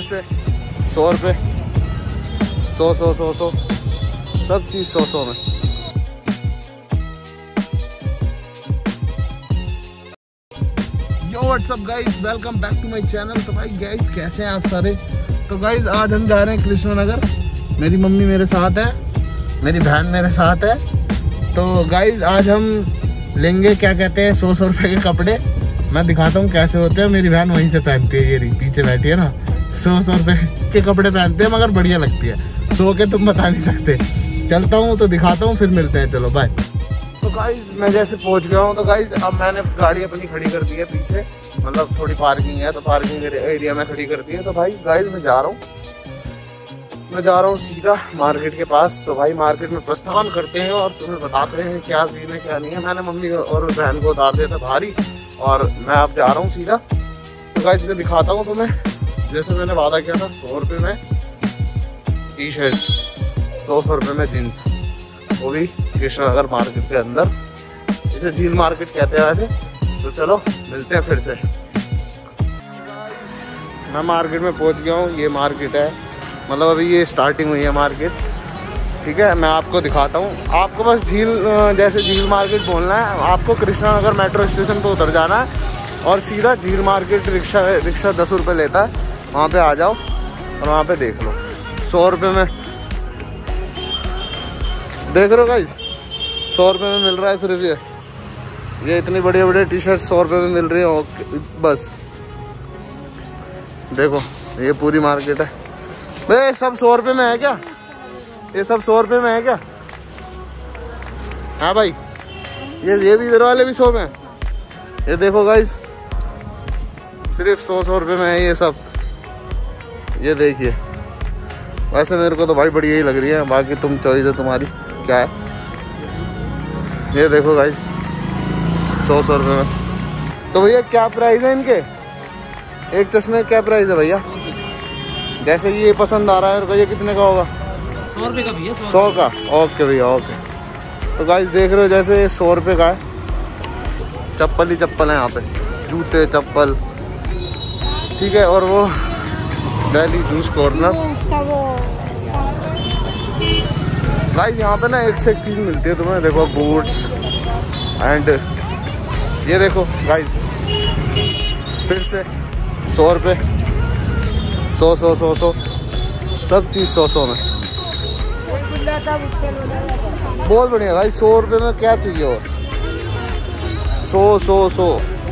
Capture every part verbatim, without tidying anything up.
से सौ रुपये, सौ सौ सौ सौ सब चीज़ सौ सौ में। Yo WhatsApp guys, welcome back to my channel. तो भाई गाइस कैसे हैं आप सारे? तो गाइस आज हम जा रहे हैं कृष्णनगर। मेरी मम्मी मेरे साथ है, मेरी बहन मेरे साथ है। तो गाइस आज हम लेंगे क्या कहते हैं सौ सौ रुपये के कपड़े। मैं दिखाता हूँ कैसे होते हैं। मेरी बहन वहीं से पहनती है, ये रही पीछे बैठी है ना। सौ सौ रुपये के कपड़े पहनते हैं मगर बढ़िया लगती है। सौ के तुम बता नहीं सकते। चलता हूँ तो दिखाता हूँ, फिर मिलते हैं, चलो बाय। तो गाइस मैं जैसे पहुँच गया हूँ। तो गाइस अब मैंने गाड़ी अपनी खड़ी कर दी है पीछे, मतलब थोड़ी पार्किंग है तो पार्किंग एरिया में खड़ी कर दी है। तो भाई गाइस मैं जा रहा हूँ मैं जा रहा हूँ सीधा मार्केट के पास। तो भाई मार्केट में प्रस्थान करते हैं और तुम्हें बताते हैं क्या सीन है क्या नहीं है। मैंने मम्मी और बहन को उतार दिया था भारी और मैं अब जा रहा हूँ सीधा। तो गाइस मैं दिखाता हूँ तुम्हें, जैसे मैंने वादा किया था सौ रुपये में टी शर्ट, दो सौ रुपये में जीन्स, वो भी कृष्णनगर मार्केट के अंदर। इसे झील मार्केट कहते हैं वैसे। तो चलो मिलते हैं फिर से। मैं मार्केट में पहुँच गया हूँ। ये मार्केट है, मतलब अभी ये स्टार्टिंग हुई है मार्केट, ठीक है। मैं आपको दिखाता हूँ। आपको बस झील जैसे झील मार्केट बोलना है। आपको कृष्णनगर मेट्रो स्टेशन पर उतर जाना है और सीधा झील मार्केट रिक्शा रिक्शा दस रुपये लेता है, वहाँ पे आ जाओ और वहाँ पे देख लो। सौ रुपये में देख रहे हो गाइस, सौ रुपये में मिल रहा है सिर्फ ये ये इतनी बढ़िया बढ़िया टी शर्ट सौ रुपये में मिल रही है बस। देखो ये पूरी मार्केट है भाई। सब सौ रुपये में है क्या? ये सब सौ रुपये में है क्या? हाँ भाई, ये ये भी इधर वाले भी सौ में। ये देखो गाइस, सिर्फ सौ सौ रुपये में है ये सब। ये देखिए, वैसे मेरे को तो भाई बढ़िया ही लग रही है, बाकी तुम चॉइस है तुम्हारी क्या है। ये देखो गाइस, सौ सौ रुपये में। तो भैया क्या प्राइस है इनके? एक चश्मे क्या प्राइस है भैया? जैसे ये पसंद आ रहा है मेरे को, ये कितने का होगा? सौ रुपये का भैया। सौ का? ओके भैया ओके। तो गाइस देख रहे हो, जैसे ये सौ रुपये का है। चप्पल ही चप्पल है यहाँ पे, जूते चप्पल, ठीक है। और वो दिल्ली जूस कॉर्नर। गाइस यहाँ पे ना एक से एक चीज़ मिलती है तुम्हें। देखो बूट्स एंड ये देखो गाइस, फिर से सौ रुपये, सौ सौ सौ सौ सब चीज़ सौ सौ में। बहुत बढ़िया भाई, सौ रुपये में क्या चाहिए और सौ सौ सौ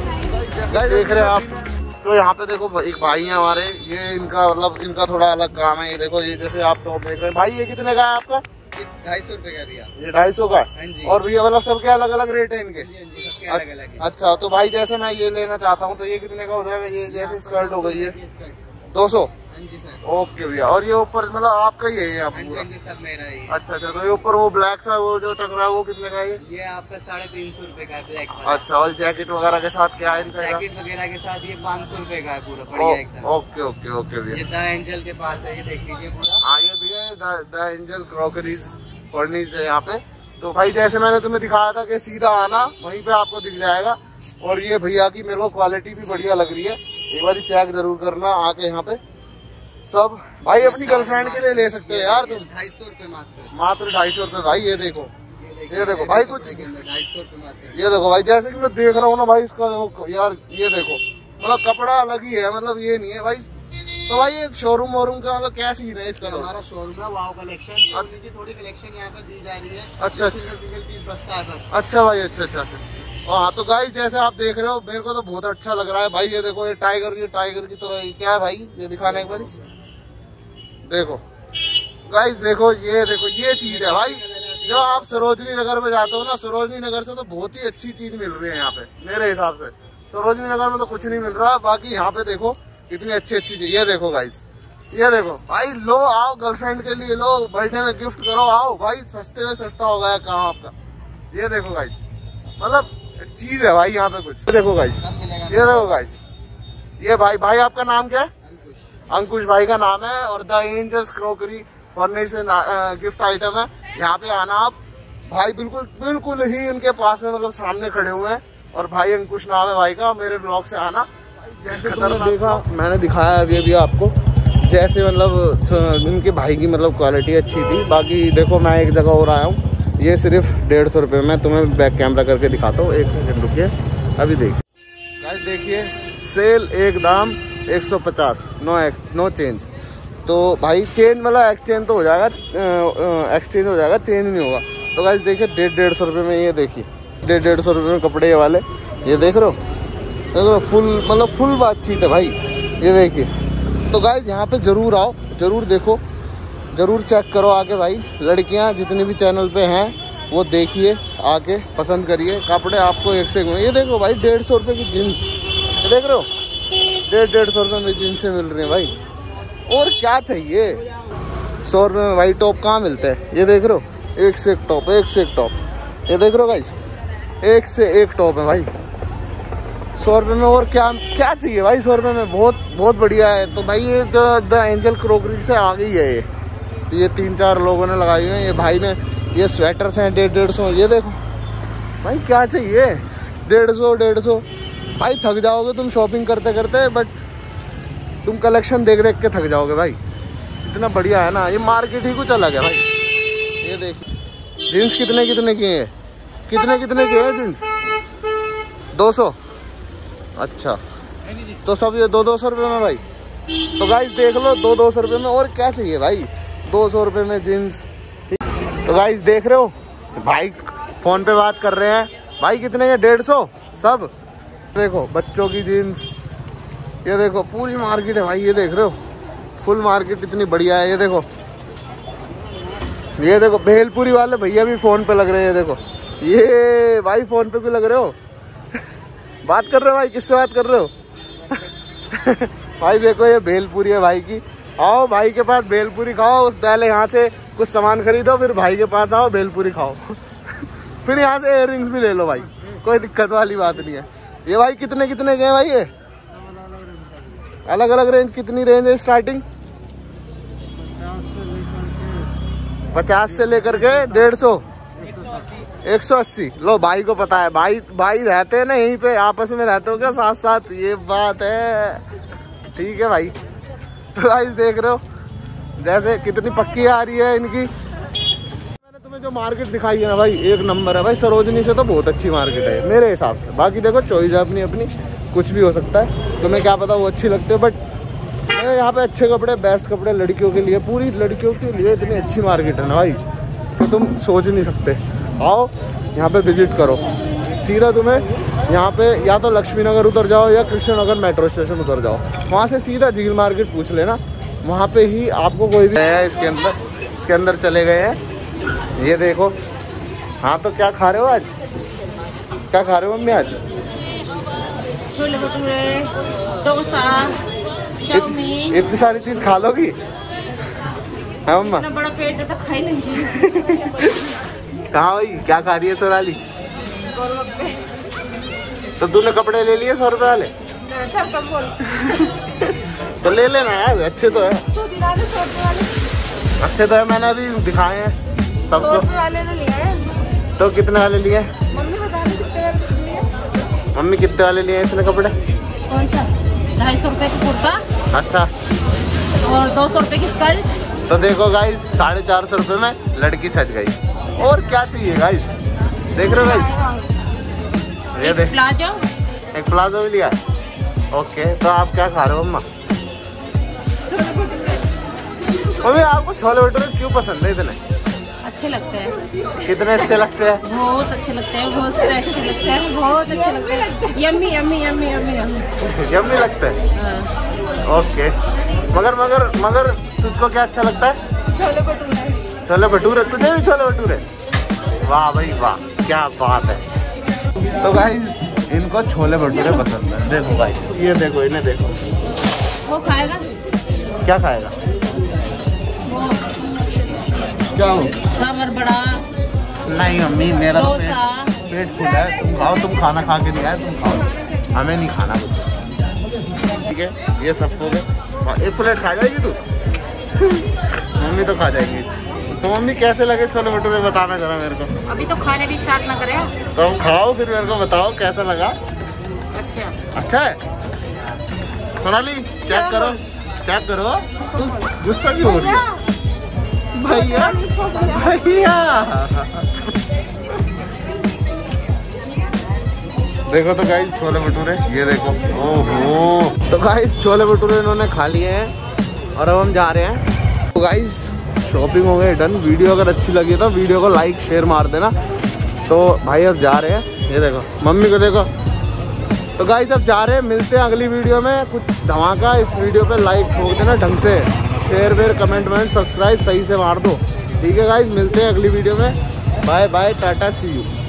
देख रहे हैं आप। तो यहाँ पे देखो एक भाई है हमारे, ये इनका मतलब इनका थोड़ा अलग काम है। ये देखो, ये जैसे आप तो देख रहे हैं भाई। ये कितने का है आपका? ढाई सौ रुपये का भैया। ये ढाई सौ का? और भैया मतलब सबके अलग अलग रेट है इनके? अच्छा, अच्छा। तो भाई जैसे मैं ये लेना चाहता हूँ तो ये कितने का हो जाएगा? ये जैसे स्कर्ट हो गई है दो सौ। ओके भैया। और ये ऊपर मतलब आपका ही है ये आप पूरा? सब मेरा ही। अच्छा अच्छा। तो ये ऊपर वो ब्लैक सा वो जो टंग रहा है वो कितने का है? ये आपका साढ़े तीन सौ रूपये का है ब्लैक। अच्छा। और जैकेट वगैरह के साथ क्या है इनका? जैकेट वगैरह के साथ ये पाँच सौ रूपये का है पूरा, बढ़िया एकदम। ओके ओके ओके भैया। ये द एंजल के पास है, ये देख लीजिए पूरा। हाँ ये भैया द एंजल क्रॉकरीज फर्निश्ड है यहाँ पे। तो भाई जैसे मैंने तुम्हें दिखाया था कि सीधा आना, वहीं पे आपको दिख जाएगा। और ये भैया की मेरे को क्वालिटी भी बढ़िया लग रही है, एक बार चेक जरूर करना आके यहाँ पे। सब भाई अपनी गर्लफ्रेंड के लिए ले सकते हो यार तुम। ढाई सौ रूपये मात्र, मात्र ढाई सौ रूपये भाई। ये देखो, ये देखो भाई कुछ ढाई सौ रूपये मात्र। ये देखो भाई, जैसे कि मैं देख रहा हूँ ना भाई इसका देखो यार, ये देखो मतलब कपड़ा अलग ही है, मतलब ये नहीं है भाई। तो भाई ये शोरूम वोरूम का मतलब क्या सीन है इसका? हमारा शोरूम है वाव कलेक्शन। अच्छी थोड़ी कलेक्शन यहाँ पे दी जा रही है। अच्छा अच्छा पीस बचता है बस। अच्छा भाई, अच्छा अच्छा अच्छा। हाँ तो गाइस जैसे आप देख रहे हो, मेरे को तो बहुत अच्छा लग रहा है भाई। ये देखो, ये टाइगर की टाइगर की तरह क्या है भाई, ये दिखाने एक बार देखो गाइस। देखो ये देखो, ये चीज है भाई जो आप सरोजनी नगर में जाते हो ना, सरोजनी नगर से तो बहुत ही अच्छी चीज मिल रही है यहाँ पे मेरे हिसाब से। सरोजनी नगर में तो कुछ नहीं मिल रहा, बाकी यहाँ पे देखो कितनी अच्छी अच्छी चीज। ये देखो गाइस, ये देखो भाई, लो आओ गर्लफ्रेंड के लिए, लो बर्थडे में गिफ्ट करो, आओ भाई। सस्ते में सस्ता हो गया काम आपका। ये देखो गाइस, मतलब चीज है भाई यहाँ पे कुछ। ये देखो गाइस, ये देखो गाइस, ये भाई भाई आपका नाम क्या है? अंकुश भाई का नाम है। और the angels crockery furnish gift item है। यहाँ पे आना आप भाई, बिल्कुल बिल्कुल ही उनके पास में, मतलब सामने खड़े हुए हैं। और भाई अंकुश नाम है भाई का। मेरे ब्लॉग से आना। जैसे तुमने देखा, मैंने दिखाया अभी अभी आपको, जैसे मतलब इनके भाई की मतलब क्वालिटी अच्छी थी। बाकी देखो मैं एक जगह और आया हूँ, ये सिर्फ डेढ़ सौ रुपये में तुम्हें बैक कैमरा करके दिखाता हूँ। एक सेकंड रुकिए, अभी देखिए गाइस, देखिए सेल एक दाम एक सौ पचास, नो एक्स नो चेंज। तो भाई चेंज मतलब एक्सचेंज तो हो जाएगा, एक्सचेंज हो जाएगा, चेंज नहीं होगा। तो गाइस देखिए डेढ़ डेढ़ सौ रुपये में ये देखिए, डेढ़ डेढ़ सौ रुपये में कपड़े ये वाले, ये देख रहे हो, देख रहे हो फुल मतलब फुल बातचीत है भाई, ये देखिए। तो गाइस यहाँ पे ज़रूर आओ, ज़रूर देखो, ज़रूर चेक करो आके भाई। लड़कियाँ जितनी भी चैनल पे हैं वो देखिए, आके पसंद करिए। कपड़े आपको एक से एक, ये देखो भाई डेढ़ सौ रुपये की जीन्स, ये देख रहे हो, डेढ़ डेढ़ सौ रुपये में जीन्सें मिल रही हैं भाई, और क्या चाहिए। सौ रुपये में भाई टॉप कहाँ मिलते हैं, ये देख रहे हो, एक से एक टॉप, एक से एक टॉप, ये देख रहे हो गाइस, एक से एक टॉप है भाई सौ रुपये में। और क्या क्या चाहिए भाई सौ रुपये में, बहुत बहुत बढ़िया है। तो भाई ये जो द एंजल क्रोकरी से आ गई है ये, तो ये तीन चार लोगों ने लगाई हुई है, ये भाई ने, ये स्वेटर्स हैं डेढ़ डेढ़ सौ, ये देखो भाई क्या चाहिए, डेढ़ सौ डेढ़ सौ भाई थक जाओगे तुम शॉपिंग करते करते, बट तुम कलेक्शन देख देख के थक जाओगे भाई, इतना बढ़िया है ना। ये मार्केट ही कुछ अलग है भाई। ये देखिए जीन्स कितने कितने की है, कितने कितने की है जीन्स, दो सौ, अच्छा तो सब ये दो दो सौ रुपये में भाई। तो गाइस देख लो दो दो सौ रुपये में, और क्या चाहिए भाई, दो सौ रुपये में जीन्स। तो गाइस देख रहे हो भाई फ़ोन पे बात कर रहे हैं, भाई कितने के, डेढ़ सौ सब। देखो बच्चों की जीन्स, ये देखो पूरी मार्केट है भाई, ये देख रहे हो फुल मार्केट इतनी बढ़िया है। ये देखो, ये देखो भेलपुरी वाले भैया भी फ़ोन पे लग रहे हैं, ये देखो, ये भाई फ़ोन पे क्यों लग रहे हो बात कर रहे हो भाई, किससे बात कर रहे हो भाई देखो ये भेलपुरी है भाई की, आओ भाई के पास भेलपुरी खाओ, पहले यहाँ से कुछ सामान खरीदो, फिर भाई के पास आओ भेलपुरी खाओ फिर यहाँ से इयररिंग्स भी ले लो भाई, कोई दिक्कत वाली बात नहीं है। ये भाई कितने कितने के हैं भाई, ये अलग अलग रेंज, कितनी रेंज है स्टार्टिंग, पचास से लेकर के डेढ़ सौ, एक सौ अस्सी। लो भाई को पता है, भाई भाई रहते हैं ना यहीं पे, आपस में रहते हो क्या साथ साथ, ये बात है, ठीक है भाई। तो गाइस देख रहे हो जैसे कितनी पक्की आ रही है इनकी। मैंने तुम्हें जो मार्केट दिखाई है ना भाई, एक नंबर है भाई, सरोजनी से तो बहुत अच्छी मार्केट है मेरे हिसाब से। बाकी देखो चॉइस है अपनी अपनी, कुछ भी हो सकता है, तुम्हें क्या पता वो अच्छी लगती है, बट मेरे यहाँ पे अच्छे कपड़े, बेस्ट कपड़े लड़कियों के लिए, पूरी लड़कियों के लिए इतनी अच्छी मार्केट है ना भाई, तो तुम सोच नहीं सकते। आओ यहाँ पे विजिट करो, सीधा तुम्हें यहाँ पे या तो लक्ष्मी नगर उतर जाओ या कृष्ण नगर मेट्रो स्टेशन उतर जाओ, वहाँ से सीधा झील मार्केट पूछ लेना, वहाँ पे ही आपको कोई भी है। इसके अंदर इसके अंदर चले गए हैं, ये देखो। हाँ तो क्या खा रहे हो आज, क्या खा रहे हो मम्मी आज, छोले भटूरे, डोसा, चाउमीन, इतनी सारी चीज खा लोगी, हाँ मम्मा, इतना बड़ा पेट है तो खा ही लेंगी कहाँ भाई क्या खा रही है सोनाली, तो तूने कपड़े ले लिए सौ रुपए वाले तो ले लेना यार, अच्छे तो है, अच्छे तो है, मैंने अभी दिखाए हैं सबको। तो कितने वाले लिए, मम्मी कितने वाले लिए इसने कपड़े, कौन सा, ढाई सौ रुपए की कुर्ता, अच्छा, और दो सौ रुपए की स्कर्ट। तो देखो गाइस साढ़े चार सौ रुपये में लड़की सज गई, और क्या चाहिए गाइस, देख रहे हो गाइस, ये देख प्लाजो, एक प्लाजो भी लिया है। ओके तो आप क्या खा रहे हो मम्मा, मम्मी आपको छोले भटूरे क्यों पसंद है इतने, अच्छे लगते हैं, कितने अच्छे लगते हैं, बहुत अच्छे लगते हैं, बहुत टेस्टी लगते हैं, बहुत अच्छे लगते हैं, yummy yummy yummy yummy yummy yummy लगते हैं। ओके मगर मगर मगर तुझको क्या अच्छा लगता है, छोले भटूरे, छोले भटूरे, तुझे भी छोले भटूरे, वाह भाई वाह क्या बात है। तो गाइस इनको छोले भटूरे पसंद है, देखो भाई ये देखो, इन्हें देखो, वो खाएगा, क्या खाएगा, क्या हो, सांभर बड़ा, नहीं मम्मी मेरा तो डोसा, पेट, पेट फुल है, तुम खाओ, तुम खाना खा के नहीं आए, तुम खाओ, हमें नहीं खाना कुछ, ठीक है। ये सबको एक प्लेट खा जाएगी तू मम्मी तो खा जाएगी। तो मम्मी कैसे लगे छोले भटूरे बताना जरा मेरे को, अभी तो खाने भी स्टार्ट ना करें, तो हम खाओ फिर मेरे को बताओ कैसा लगा। अच्छा अच्छा है सोनाली, चेक करो, चेक करो। तू गुस्सा क्यों हो रही है भैया? भैया देखो तो गाइस छोले भटूरे, ये देखो। ओहो, तो गाइस छोले भटूरे इन्होंने खा लिए हैं और अब हम जा रहे हैं। तो गाइस शॉपिंग हो गई डन। वीडियो अगर अच्छी लगी तो वीडियो को लाइक शेयर मार देना। तो भाई अब जा रहे हैं, ये देखो मम्मी को देखो। तो गाइस अब जा रहे हैं, मिलते हैं अगली वीडियो में। कुछ धमाका। इस वीडियो पे लाइक ठोक देना ढंग से, शेयर वेयर कमेंट वमेंट सब्सक्राइब सही से मार दो। ठीक है गाइस, मिलते हैं अगली वीडियो में। Bye bye, tata, see you.